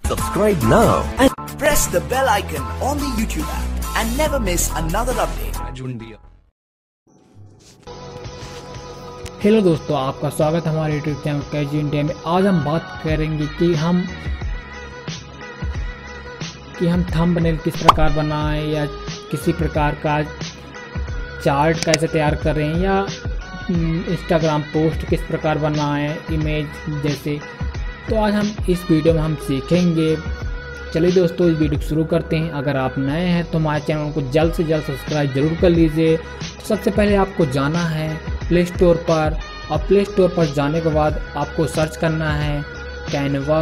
Subscribe now and press the bell icon on the YouTube app and never miss another update. Hello दोस्तों, आपका स्वागत है हमारे YouTube channel casual India में। आज हम बात करेंगे कि हम थंबनेल किस प्रकार बनाएं या किसी प्रकार का चार्ट कैसे तैयार करें या इंस्टाग्राम पोस्ट किस प्रकार बनाएं इमेज जैसे। तो आज हम इस वीडियो में हम सीखेंगे। चलिए दोस्तों, इस वीडियो को शुरू करते हैं। अगर आप नए हैं तो हमारे चैनल को जल्द से जल्द सब्सक्राइब जरूर कर लीजिए। तो सबसे पहले आपको जाना है प्ले स्टोर पर, और प्ले स्टोर पर जाने के बाद आपको सर्च करना है कैनवा।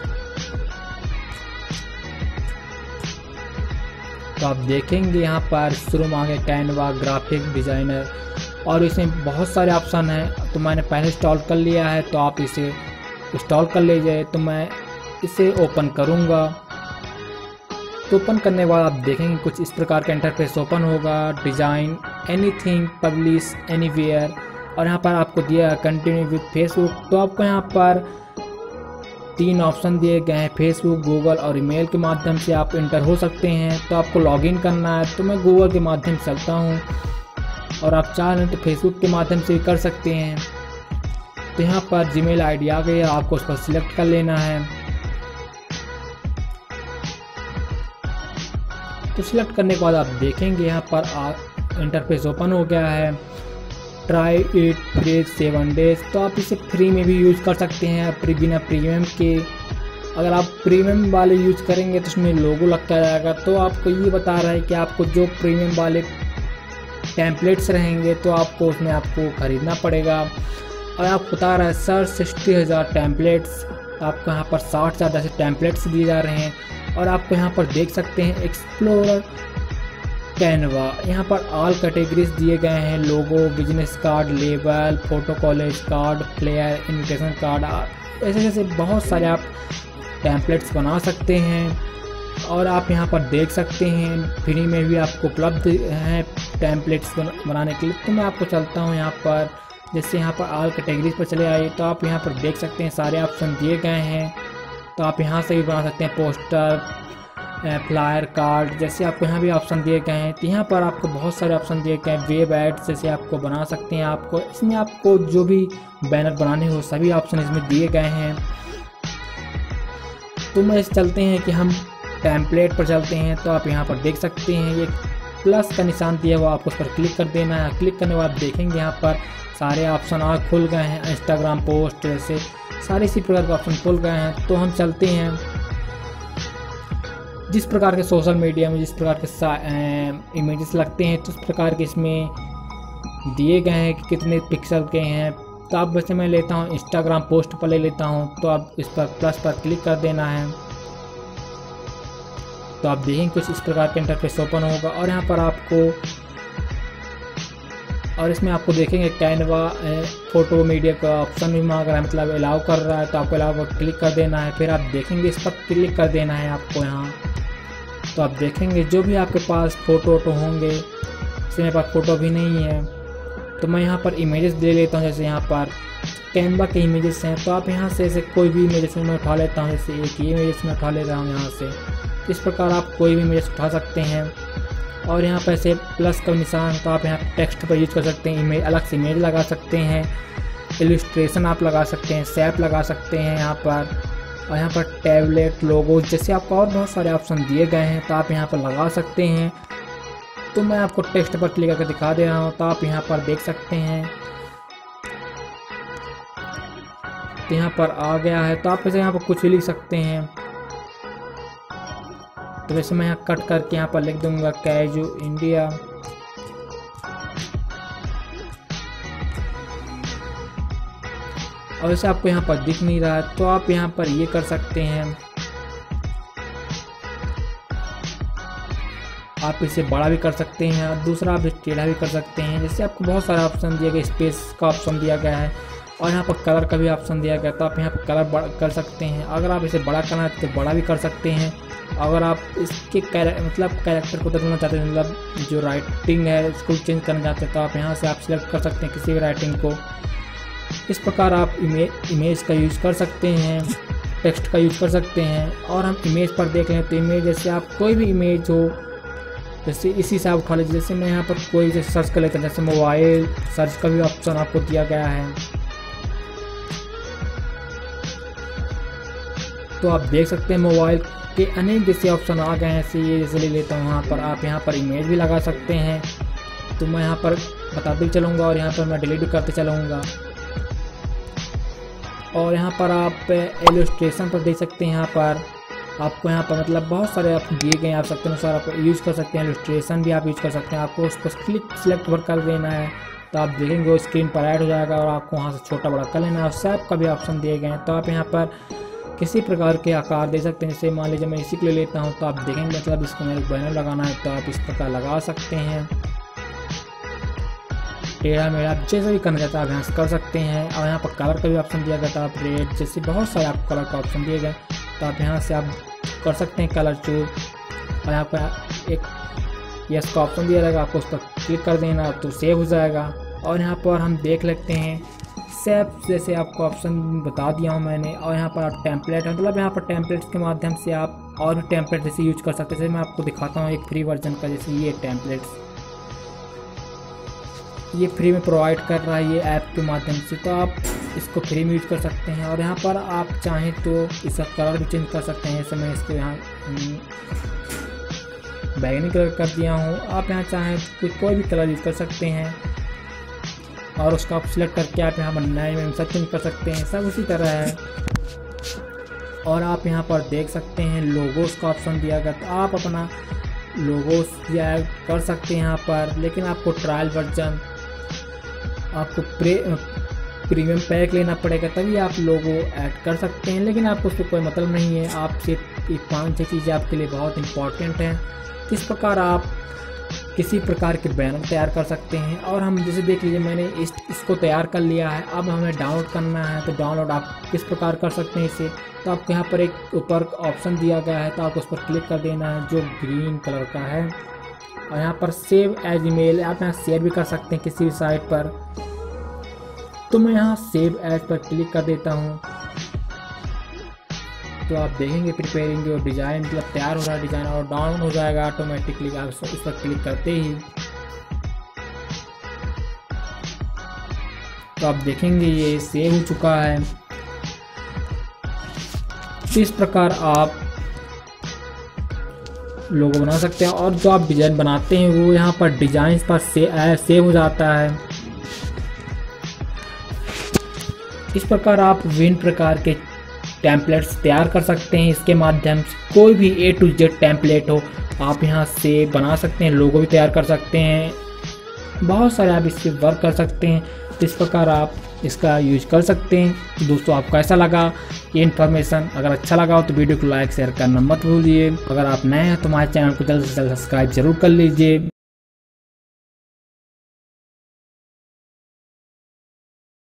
तो आप देखेंगे यहाँ पर शुरू में आ गया कैनवा ग्राफिक डिज़ाइनर, और इसमें बहुत सारे ऑप्शन हैं। तो मैंने पहले इंस्टॉल कर लिया है, तो आप इसे इंस्टॉल कर लीजिए। तो मैं इसे ओपन करूँगा। तो ओपन करने के बाद आप देखेंगे कुछ इस प्रकार का इंटरफेस ओपन होगा। डिज़ाइन, एनीथिंग, पब्लिश, एनीवेयर, और यहाँ पर आपको दिया कंटिन्यू विद फेसबुक। तो आपको यहाँ पर 3 ऑप्शन दिए गए हैं, फेसबुक, गूगल और ईमेल के माध्यम से आप इंटर हो सकते हैं। तो आपको लॉगिन करना है, तो मैं गूगल के माध्यम से चलता हूँ, और आप चाहें तो फेसबुक के माध्यम से भी कर सकते हैं। तो यहाँ पर जीमेल आईडी आ गई है, आपको उस पर सिलेक्ट कर लेना है। तो सिलेक्ट करने के बाद आप देखेंगे यहाँ पर इंटरफेस ओपन हो गया है। Try it free 7 days. तो आप इसे फ्री में भी यूज़ कर सकते हैं बिना प्रीमियम के। अगर आप प्रीमियम वाले यूज़ करेंगे तो उसमें लोगो लगता जाएगा। तो आपको ये बता रहा है कि आपको जो प्रीमियम वाले टेम्पलेट्स रहेंगे तो आपको उसमें आपको ख़रीदना पड़ेगा। और आपको बता रहा है सर 60,000 टेम्पलेट्स। आपको यहाँ पर 60,000 जैसे टेम्पलेट्स दिए जा रहे हैं। और आपको यहाँ पर देख सकते हैं एक्सप्लोरर कैनवा। यहाँ पर ऑल कैटेगरीज दिए गए हैं, logo, business card, label, photo collage card, flyer, invitation card, ऐसे जैसे बहुत सारे आप टेम्पलेट्स बना सकते हैं। और आप यहाँ पर देख सकते हैं फ्री में भी आपको उपलब्ध हैं टेम्पलेट्स बनाने के लिए। तो मैं आपको चलता हूँ यहाँ पर, जैसे यहाँ पर ऑल कैटेगरीज पर चले आइए। तो आप यहाँ पर देख सकते हैं सारे ऑप्शन दिए गए हैं। तो आप यहाँ से भी बना सकते हैं पोस्टर, फ्लायर, कार्ड, जैसे आपको यहाँ भी ऑप्शन दिए गए हैं। तो यहाँ पर आपको बहुत सारे ऑप्शन दिए गए हैं। वेब एड्स जैसे आपको बना सकते हैं। आपको इसमें आपको जो भी बैनर बनाने हो सभी ऑप्शन इसमें दिए गए हैं। तो मैं इस चलते हैं कि हम टेम्पलेट पर चलते हैं। तो आप यहाँ पर देख सकते हैं ये प्लस का निशान दिया हुआ, आपको उस पर क्लिक कर देना है। क्लिक करने के बाद देखेंगे यहाँ पर सारे ऑप्शन और खुल गए हैं। इंस्टाग्राम पोस्ट जैसे सारे इसी प्रकार के ऑप्शन खुल गए हैं। तो हम चलते हैं जिस प्रकार के सोशल मीडिया में जिस प्रकार के इमेजेस लगते हैं, तो उस प्रकार के इसमें दिए गए हैं कि कितने पिक्सल के हैं। तो अब वैसे मैं लेता हूँ इंस्टाग्राम पोस्ट पर ले लेता हूँ। तो आप इस पर प्लस पर क्लिक कर देना है। तो आप देखेंगे कुछ इस प्रकार का इंटरफेस ओपन होगा। और यहाँ पर आपको, और इसमें आपको देखेंगे कैनवा फोटो मीडिया का ऑप्शन भी मांग रहा है, मतलब अलाउ कर रहा है। तो आपको अलाउ पर क्लिक कर देना है। फिर आप देखेंगे इस पर क्लिक कर देना है आपको यहाँ। तो आप देखेंगे जो भी आपके पास फ़ोटो होंगे, जैसे मेरे पास फ़ोटो भी नहीं है तो मैं यहाँ पर इमेजेस ले लेता हूँ। जैसे यहाँ पर कैनवा के इमेजेस हैं, तो आप यहाँ से ऐसे कोई भी इमेजेस मैं उठा लेता हूँ। जैसे एक ये इमेजेस मैं उठा ले रहा हूँ यहाँ से। इस प्रकार आप कोई भी इमेजेस उठा सकते हैं। और यहाँ पर ऐसे प्लस का निशान, तो आप यहाँ टेक्स्ट पर यूज़ कर सकते हैं। इमेज अलग से इमेज लगा सकते हैं, इलस्ट्रेशन आप लगा सकते हैं, शैप लगा सकते हैं यहाँ पर। और यहाँ पर टैबलेट, लोगो, जैसे आपको और बहुत सारे ऑप्शन दिए गए हैं, तो आप यहाँ पर लगा सकते हैं। तो मैं आपको टेक्स्ट पर क्लिक करके दिखा दे रहा हूँ। तो आप यहाँ पर देख सकते हैं, तो यहाँ पर आ गया है। तो आप ऐसे यहाँ पर कुछ भी लिख सकते हैं। तो वैसे मैं यहाँ कट करके यहाँ पर लिख दूंगा कैजुअल इंडिया। और वैसे आपको यहाँ पर दिख नहीं रहा है, तो आप यहाँ पर ये कर सकते हैं, आप इसे बड़ा भी कर सकते हैं और दूसरा आप टेढ़ा भी कर सकते हैं। जैसे आपको बहुत सारा ऑप्शन दिया गया, स्पेस का ऑप्शन दिया गया है, और यहाँ पर कलर का भी ऑप्शन दिया गया। तो आप यहाँ पर कलर कर सकते हैं। अगर आप इसे बड़ा करना है तो बड़ा भी कर सकते हैं। अगर आप इसके कैरेक्टर को बदलना चाहते हैं, मतलब जो राइटिंग है उसको चेंज करना चाहते हैं, तो आप यहाँ से आप सिलेक्ट कर सकते हैं किसी भी राइटिंग को। इस प्रकार आप इमेज का यूज़ कर सकते हैं। टेक्स्ट का यूज कर सकते हैं। और हम इमेज पर देख लें तो इमेज जैसे आप कोई भी इमेज हो, जैसे इसी से आप उठा लीजिए। जैसे मैं यहाँ पर कोई जैसे सर्च कर लेता हूँ, जैसे मोबाइल सर्च का भी ऑप्शन आपको दिया गया है। तो आप देख सकते हैं मोबाइल के अनेक जैसे ऑप्शन आ गए हैं। ऐसे ये जैसे ले लेता हूँ, यहाँ पर आप यहाँ पर इमेज भी लगा सकते हैं। तो मैं यहाँ पर बताते चलूँगा और यहाँ पर मैं डिलीट भी करते चलूँगा। और यहाँ पर आप इलस्ट्रेशन पर देख सकते हैं। यहाँ पर आपको यहाँ पर मतलब बहुत सारे आप दिए गए हैं, आप सकते अनुसार आप यूज़ कर सकते हैं। इलस्ट्रेशन भी आप यूज़ कर सकते हैं। आपको उसको सिलेक्ट पर कर देना है तो आप देखेंगे वो स्क्रीन पर ऐड हो जाएगा और आपको वहाँ से छोटा बड़ा कर लेना है। और शेप का भी ऑप्शन दिए गए हैं, तो आप यहाँ पर किसी प्रकार के आकार दे सकते हैं। जैसे मान लीजिए मैं इसी को ले लेता हूँ, तो आप देखेंगे मतलब इसको मेरे बैनर लगाना है तो आप इस प्रकार लगा सकते हैं। टेढ़ा मेढ़ा आप जैसे भी करना चाहते हैं आप यहाँ से कर सकते हैं। और यहाँ पर कलर का भी ऑप्शन दिया गया था, आप रेड जैसे बहुत सारे आपको कलर का ऑप्शन दिए गए, तो आप यहाँ से आप कर सकते हैं कलर चूज। और यहाँ पर एक यस का ऑप्शन दिया जाएगा, आपको उस पर क्लिक कर देना तो सेव हो जाएगा। और यहाँ पर हम देख लेते हैं सेव जैसे आपको ऑप्शन बता दिया हूँ मैंने। और यहाँ पर आप टेम्पलेट मतलब यहाँ पर टेम्पलेट्स के माध्यम से आप और भी टेम्पलेट जैसे यूज कर सकते हैं। जैसे मैं आपको दिखाता हूँ एक फ्री वर्जन का, जैसे ये टेम्पलेट्स ये फ्री में प्रोवाइड कर रहा है ये ऐप के माध्यम से, तो आप इसको फ्री में यूज कर सकते हैं। और यहाँ पर आप चाहें तो इसका कलर भी चेंज कर सकते हैं। जैसे मैं इसको यहाँ बैगनी कलर कर दिया हूँ, आप यहाँ चाहें तो कोई भी कलर यूज कर सकते हैं। और उसका आप सिलेक्ट करके आप यहाँ नए में सब चेंज कर सकते हैं, सब उसी तरह है। और आप यहाँ पर देख सकते हैं लोगोस का ऑप्शन दिया गया, तो आप अपना लोगोस ऐड कर सकते हैं यहाँ पर। लेकिन आपको ट्रायल वर्जन आपको प्रीमियम पैक लेना पड़ेगा, तभी आप लोगो ऐड कर सकते हैं। लेकिन आपको उससे कोई मतलब नहीं है, आप सिर्फ ये 5-6 चीज़ें आपके लिए बहुत इंपॉर्टेंट हैं। किस प्रकार आप किसी प्रकार के बैनर तैयार कर सकते हैं। और हम जैसे देख लीजिए मैंने इसको तैयार कर लिया है, अब हमें डाउनलोड करना है। तो डाउनलोड आप किस प्रकार कर सकते हैं इसे, तो आपको यहाँ पर एक ऊपर ऑप्शन दिया गया है, तो आपको उस पर क्लिक कर देना है जो ग्रीन कलर का है। और यहाँ पर सेव एज ईमेल आप यहाँ शेयर भी कर सकते हैं किसी भी साइट पर। तो मैं यहाँ सेव एज पर क्लिक कर देता हूँ, तो आप देखेंगे प्रिपेयरिंग और डिज़ाइन मतलब तैयार हो रहा है डिज़ाइन, और डाउन हो जाएगा ऑटोमेटिकली आप इस पर क्लिक करते ही। तो आप देखेंगे ये सेव हो चुका है। तो इस प्रकार आप लोगो बना सकते हैं। और जो आप डिज़ाइन बनाते हैं वो यहाँ पर डिज़ाइन पर सेव हो जाता है। इस प्रकार आप विभिन्न प्रकार के टेम्पलेट्स तैयार कर सकते हैं। इसके माध्यम से कोई भी A to Z टेम्पलेट हो आप यहाँ से बना सकते हैं, लोगो भी तैयार कर सकते हैं, बहुत सारे आप इससे वर्क कर सकते हैं। तो इस प्रकार आप इसका यूज कर सकते हैं। तो दोस्तों आपको ऐसा लगा ये इन्फॉर्मेशन, अगर अच्छा लगा हो तो वीडियो को लाइक शेयर करना मत भूलिए। अगर आप नए हैं तो हमारे चैनल को जल्द से जल्द सब्सक्राइब जरूर कर लीजिए।